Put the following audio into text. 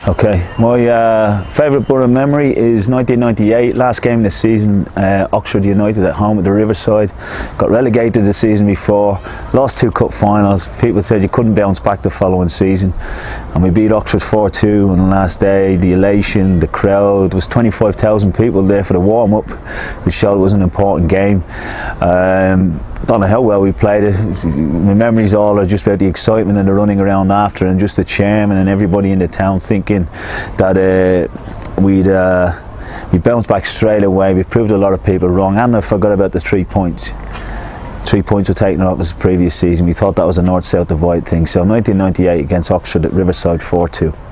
Okay, my favourite Borough memory is 1998, last game of the season, Oxford United at home at the Riverside. Got relegated the season before, lost 2 cup finals. People said you couldn't bounce back the following season, and we beat Oxford 4-2 on the last day. The elation, the crowd, there was 25,000 people there for the warm-up, which showed it was an important game. Don't know how well we played it. My memories all are just about the excitement and the running around after, and just the chairman and everybody in the town thinking that we'd bounce back straight away. We've proved a lot of people wrong, and I forgot about the 3 points. 3 points were taken off us the previous season. We thought that was a north-south divide thing. So 1998 against Oxford at Riverside 4-2.